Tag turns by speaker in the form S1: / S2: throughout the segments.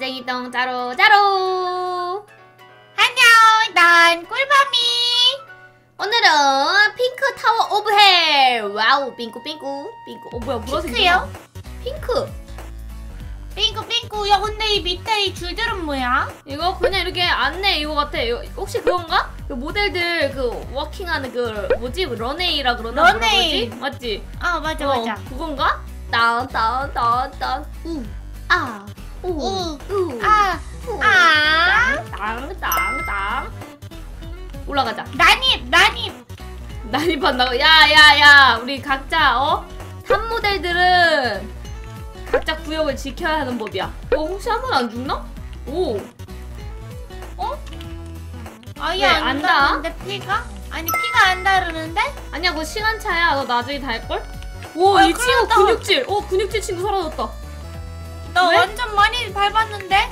S1: 땡이동 짜로짜로.
S2: 안녕, 난 꿀밤이.
S1: 오늘은 핑크 타워 오브 헬. 와우, 핑크핑크 핑크. 뭐야,
S2: 핑크요?
S1: 핑크.
S2: 핑크. 야, 근데 이 밑에 이 줄들은 뭐야?
S1: 이거 그냥 이렇게 안내 이거 같아. 이거 혹시 그건가? 그 모델들 그 워킹하는 그 뭐지? 런웨이라 그러나?
S2: 런웨이.
S1: 뭐라 그러지? 맞지?
S2: 맞아.
S1: 그건가? 땅땅땅땅 우아 땅땅땅 올라가자. 난입한다고? 야야야, 우리 각자 탑 모델들은 각자 구역을 지켜야 하는 법이야. 혹시 한 번 안 죽나? 오.
S2: 아예
S1: 왜,
S2: 안
S1: 안다?
S2: 닿는데 피가? 아니 피가 안 다르는데?
S1: 아니야, 그거 시간차야. 너 나중에 닿을걸? 오, 이 친구
S2: 그러다.
S1: 근육질. 근육질 친구 사라졌다.
S2: 나
S1: 왜?
S2: 완전 많이 밟았는데?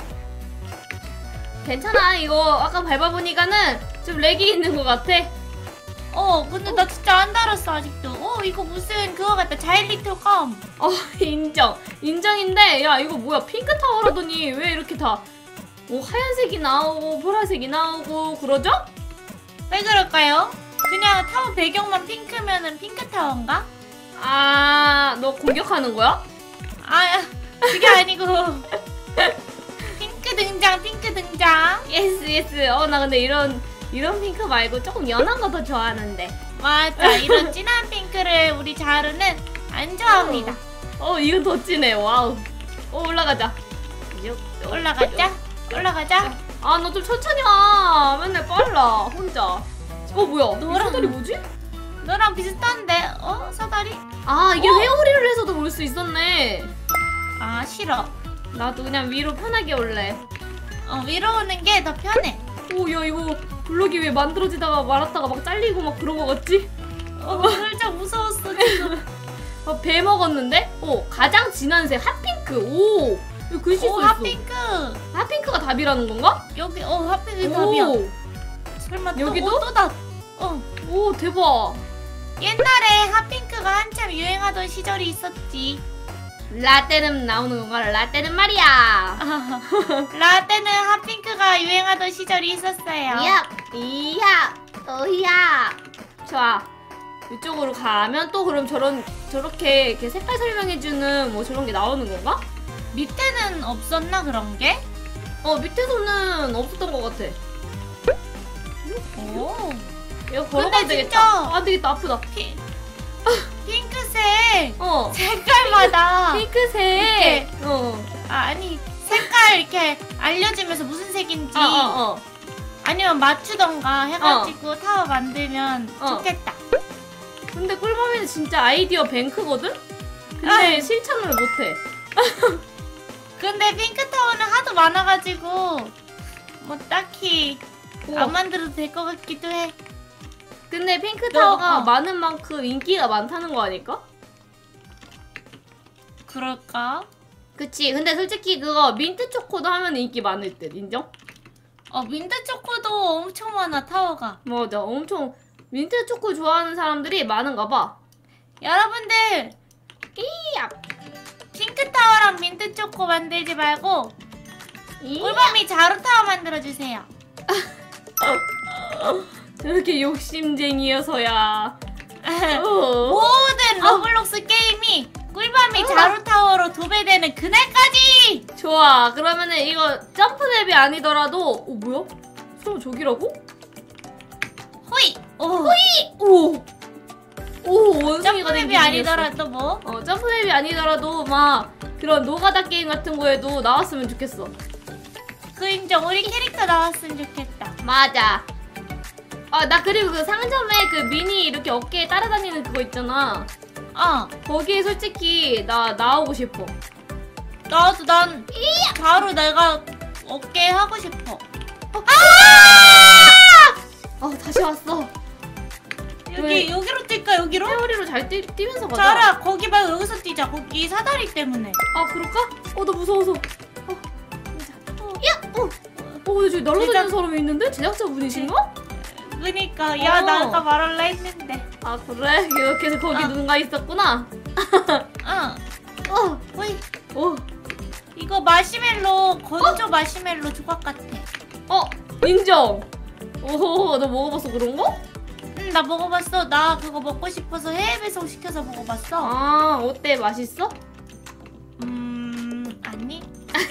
S1: 괜찮아. 이거 아까 밟아보니까는 좀 렉이 있는 것 같아.
S2: 근데 나 진짜 안 달았어 아직도. 이거 무슨 그거 같다. 자일리틀 컴.
S1: 인정인데, 야, 이거 뭐야? 핑크 타워라더니 왜 이렇게 다 하얀색이 나오고 보라색이 나오고 그러죠?
S2: 왜 그럴까요? 그냥 타워 배경만 핑크면은 핑크 타워인가?
S1: 너 공격하는 거야?
S2: 그게 아니고 핑크 등장.
S1: 예스. 나 근데 이런 핑크 말고 조금 연한 거 더 좋아하는데.
S2: 맞아. 이런 진한 핑크를 우리 자루는 안 좋아합니다.
S1: 이건 더 진해. 와우. 올라가자.
S2: 올라가자.
S1: 너 좀 천천히 와. 맨날 빨라 혼자. 뭐야? 이 사다리 뭐지?
S2: 너랑 비슷한데? 사다리?
S1: 이게 회오리를 해서도 올 수 있었네.
S2: 싫어.
S1: 나도 그냥 위로 편하게 올래.
S2: 위로 오는 게 더 편해.
S1: 야, 이거 블록이 왜 만들어지다가 말았다가 막 잘리고 막 그런 거 같지?
S2: 살짝 무서웠어 지금.
S1: 배 먹었는데? 가장 진한 색 핫핑크. 여기 글씨 써있어.
S2: 핫핑크.
S1: 핫핑크가 답이라는 건가?
S2: 여기 핫핑크 답이야. 설마
S1: 여기도?
S2: 또 다.
S1: 대박.
S2: 옛날에 핫핑크가 한참 유행하던 시절이 있었지.
S1: 라떼는 나오는 건가? 라떼는 말이야.
S2: 라떼는 핫핑크가 유행하던 시절이 있었어요.
S1: 이야. 좋아. 이쪽으로 가면 또 그럼 저렇게 이렇게 색깔 설명해주는 뭐 저런 게 나오는 건가?
S2: 밑에는 없었나 그런 게?
S1: 밑에서는 없었던 것 같아. 이거 걸어가야
S2: 근데
S1: 되겠다.
S2: 진짜
S1: 안 되겠다. 아프다.
S2: 핑크색
S1: 어.
S2: 색깔마다
S1: 핑크색.
S2: 아니 색깔 이렇게 알려주면서 무슨 색인지 아니면 맞추던가 해가지고 타워 만들면 좋겠다.
S1: 근데 꿀밤이는 진짜 아이디어 뱅크거든? 근데 실천을 못해.
S2: 근데 핑크 타워는 하도 많아가지고 뭐 딱히 안 만들어도 될 것 같기도 해.
S1: 근데 핑크 타워가 많은 만큼 인기가 많다는 거 아닐까?
S2: 그럴까?
S1: 그치. 근데 솔직히 그거 민트 초코도 하면 인기 많을 듯. 인정?
S2: 민트 초코도 엄청 많아 타워가.
S1: 맞아. 엄청 민트 초코 좋아하는 사람들이 많은가 봐.
S2: 여러분들 핑크 타워랑 민트 초코 만들지 말고 꿀밤이 자루 타워 만들어주세요.
S1: 저렇게 욕심쟁이여서야.
S2: 모든 로블록스 게임이 꿀밤이 자루 타워로 도배되는 그날까지.
S1: 좋아. 그러면은 이거 점프맵이 아니더라도 뭐야? 설마 저기라고?
S2: 호이.
S1: 원숭이가 된
S2: 점프맵이
S1: 기분이었어.
S2: 아니더라도 뭐?
S1: 점프맵이 아니더라도 막 그런 노가다 게임 같은 거에도 나왔으면 좋겠어.
S2: 그 인정. 우리 캐릭터 나왔으면 좋겠다.
S1: 맞아. 나 그리고 그 상점에 그 미니 이렇게 어깨에 따라다니는 그거 있잖아. 거기에 솔직히 나 나오고 싶어.
S2: 나도 난 자루 내가 어깨 하고 싶어.
S1: 다시 왔어.
S2: 여기로 뛸까? 여기로?
S1: 회오리로 잘 뛰면서 가자.
S2: 자루야 거기 말고 여기서 뛰자. 거기 사다리 때문에.
S1: 그럴까? 나 무서워서. 근데 저기 날아다니는 사람이 있는데? 제작자분이신가?
S2: 그니까 나 아까 말할라 했는데.
S1: 그래? 이렇게 거기 누군가 있었구나?
S2: 호이. 이거 마시멜로 건조 마시멜로 조각 같아.
S1: 인정. 오호, 너 먹어봤어 그런 거?
S2: 응, 나 먹어봤어. 나 그거 먹고 싶어서 해외 배송 시켜서 먹어봤어.
S1: 아, 어때? 맛있어?
S2: 아니.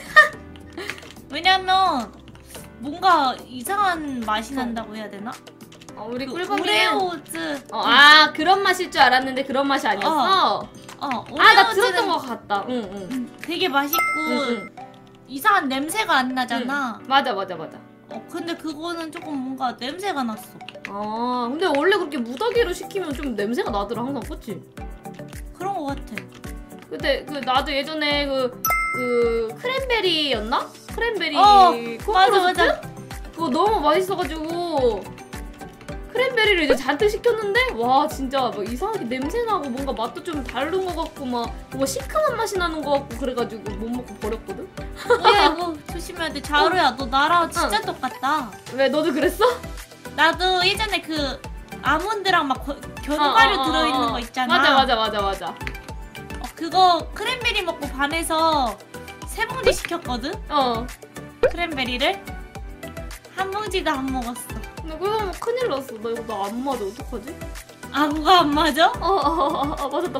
S2: 왜냐면 뭔가 이상한 맛이 난다고 해야 되나?
S1: 우리
S2: 그
S1: 꿀밤이는
S2: 오레오즈.
S1: 그런 맛일 줄 알았는데 그런 맛이 아니었어? 나
S2: 오레오즈는
S1: 들었던 것 같다. 응.
S2: 되게 맛있고
S1: 응.
S2: 이상한 냄새가 안 나잖아.
S1: 맞아.
S2: 근데 그거는 조금 뭔가 냄새가 났어.
S1: 근데 원래 그렇게 무더기로 시키면 좀 냄새가 나더라 항상, 그치?
S2: 그런 거 같아.
S1: 근데 나도 예전에 그 크랜베리였나? 크랜베리
S2: 맞아.
S1: 그거 너무 맛있어가지고 크랜베리를 이제 잔뜩 시켰는데 와 진짜 막 이상하게 냄새나고 뭔가 맛도 좀 다른 것 같고 막 뭔가 시큼한 맛이 나는 것 같고 그래가지고 못 먹고 버렸거든?
S2: 뭐야 이거 조심해야 돼. 자루야 너 나랑 진짜 똑같다.
S1: 왜 너도 그랬어?
S2: 나도 예전에 그 아몬드랑 막 견과류 들어있는 거 있잖아.
S1: 맞아.
S2: 그거 크랜베리 먹고 반해서 3봉지 시켰거든? 크랜베리를 한 봉지도 안 먹었어.
S1: 근데 그거 먹으면 큰일 났어. 나 이거 나 안 맞아. 어떡하지?
S2: 뭐가 안 맞아?
S1: 맞았다.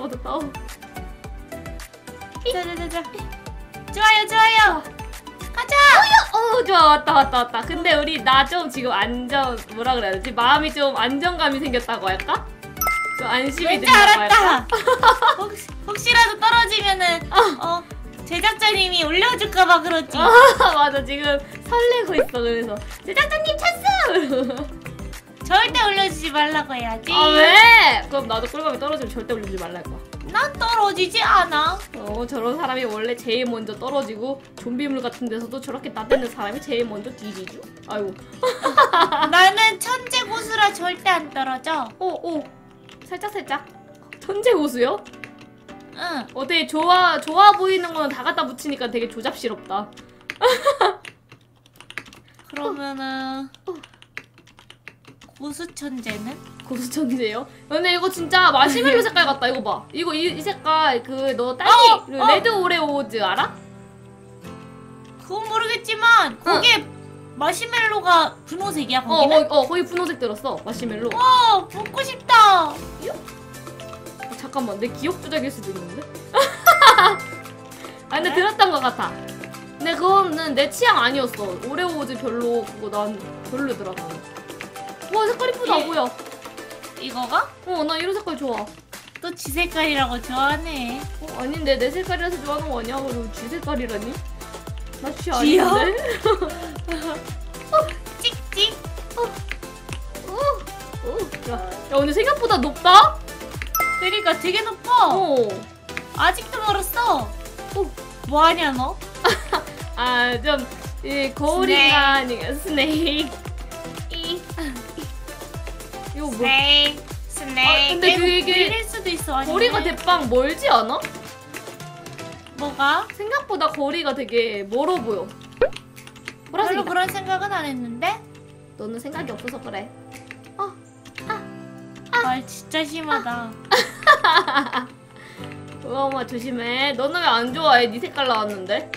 S2: 자자자자. 좋아요. 가자.
S1: 좋아. 왔다. 근데 우리 나 좀 지금 뭐라 그래야 되지? 마음이 좀 안정감이 생겼다고 할까? 좀 안심이
S2: 왠지
S1: 된다고 할까?
S2: 알았다. 혹시라도 떨어지면은 제작자님이 올려줄까봐 그러지.
S1: 맞아. 지금 설레고 있어. 그래서 제작자님 찬스!
S2: 절대 올려주지 말라고 해야지.
S1: 왜? 그럼 나도 꿀밤이 떨어지면 절대 올리지 말랄 거야.
S2: 난 떨어지지 않아.
S1: 저런 사람이 원래 제일 먼저 떨어지고 좀비물 같은 데서도 저렇게 나대는 사람이 제일 먼저 뒤지죠? 아이고.
S2: 나는 천재 고수라 절대 안 떨어져.
S1: 살짝. 천재 고수요?
S2: 응.
S1: 되게 좋아 보이는 거는 다 갖다 붙이니까 되게 조잡스럽다.
S2: 그러면은 고수 천재는?
S1: 고수 천재요? 근데 이거 진짜 마시멜로 색깔 같다. 이거 봐. 이 색깔 너 딸기 레드 오레오즈 알아?
S2: 그건 모르겠지만 거기에 마시멜로가 분홍색이야 거기는?
S1: 거기 분홍색 들었어. 마시멜로.
S2: 먹고 싶다.
S1: 잠깐만, 내 기억 조작일 수도 있는데? 근데 들었던 것 같아. 근데 그거는 내 취향 아니었어. 오레오즈 별로 그거 난 별로더라고. 와 색깔 이쁘다. 뭐야?
S2: 이거가?
S1: 나 이런 색깔 좋아.
S2: 또 지 색깔이라고 좋아하네.
S1: 아닌데 내 색깔이라서 좋아하는 거 아니야? 그리고 쥐 색깔이라니? 나 쥐
S2: 쥐요?
S1: 아닌데?
S2: 찍찍.
S1: 야 근데 생각보다 높다?
S2: 그러니까 되게 높아. 아직도 멀었어. 뭐하냐 너?
S1: 좀 거울인간이가 스네이크. 이거 뭐?
S2: 스네이크.
S1: 근데 그게
S2: 밀릴 수도 있어. 아니면?
S1: 거리가 대빵 멀지 않아?
S2: 뭐가?
S1: 생각보다 거리가 되게 멀어 보여.
S2: 별로 그런 생각은 안 했는데?
S1: 너는 생각이 없어서 그래.
S2: 말 진짜 심하다.
S1: 엄마 조심해. 너는 왜 안 좋아해? 네 색깔 나왔는데.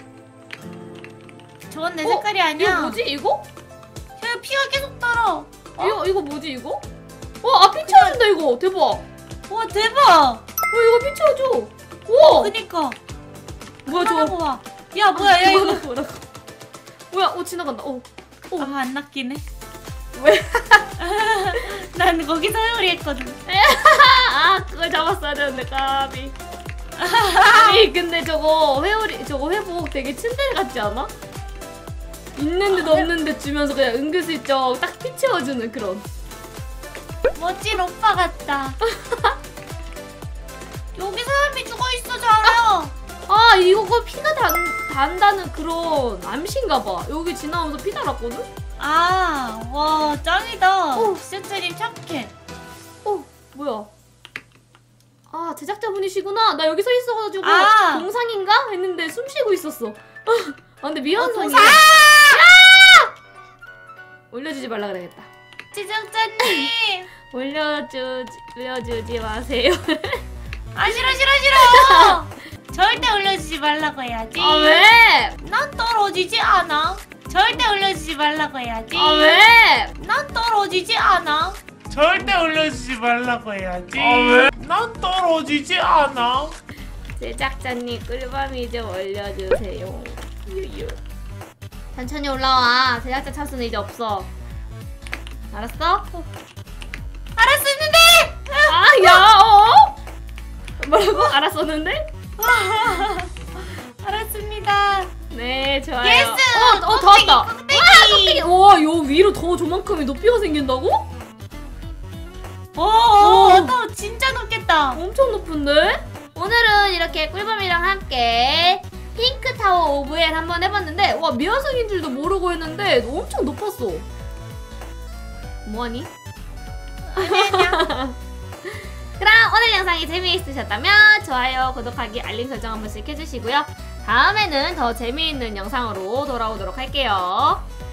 S2: 저건 내 색깔이 아니야.
S1: 이거 뭐지 이거?
S2: 야, 피가 계속 떨어.
S1: 이거 뭐지 이거? 피 채워준다 이거. 대박.
S2: 와 대박.
S1: 이거 피 채워줘. 우와.
S2: 그니까.
S1: 뭐야 저거.
S2: 봐. 야 뭐야 야 이거.
S1: 뭐야 지나간다.
S2: 안 낚이네.
S1: 왜?
S2: 난 거기서 회오리 했거든.
S1: 그걸 잡았어야 되는데 까비. 아니 근데 저거 회복 되게 츤데레 같지 않아? 있는데도 없는데 주면서 그냥 은근슬쩍 딱 피 채워주는 그런.
S2: 멋진 오빠 같다. 여기 사람이 죽어있어 자루야.
S1: 이거 피가 단다는 그런 암시인가봐. 여기 지나오면서 피 달았거든?
S2: 와 짱이다. 제작자님 착해.
S1: 뭐야? 제작자분이시구나. 나 여기 서 있어가지고 동상인가? 했는데 숨 쉬고 있었어. 근데 미완성이야. 올려주지 말라 그래야겠다.
S2: 제작자님.
S1: 올려주지 마세요.
S2: 싫어. 절대 올려주지 말라고 해야지.
S1: 아 왜?
S2: 난 떨어지지 않아. 절대 올려주지 말라고 해야지.
S1: 아 왜?
S2: 난 떨어지지 않아.
S3: 절대 올려주지 말라고 해야지. 왜? 난 떨어지지 않아.
S1: 제작자님 꿀밤이 좀 올려주세요. 유유. 천천히 올라와. 제작자 찬스는 이제 없어. 알았어?
S2: 알았었는데.
S1: 아, 야, 어? 뭐라고? 알았었는데?
S2: 알았습니다.
S1: 네, 좋아요.
S2: 예스!
S1: 더
S2: 껍데기,
S1: 왔다.
S2: 껍데기.
S1: 껍데기. 와, 요 위로 더 저만큼의 높이가 생긴다고?
S2: 또 진짜 높겠다.
S1: 엄청 높은데? 오늘은 이렇게 꿀밤이랑 함께 핑크타워 오브 엘 한번 해봤는데, 와, 미화성인 줄도 모르고 했는데 엄청 높았어. 뭐하니?
S2: 아니야.
S1: 그럼 오늘 영상이 재미있으셨다면 좋아요, 구독하기, 알림 설정 한 번씩 해주시고요. 다음에는 더 재미있는 영상으로 돌아오도록 할게요.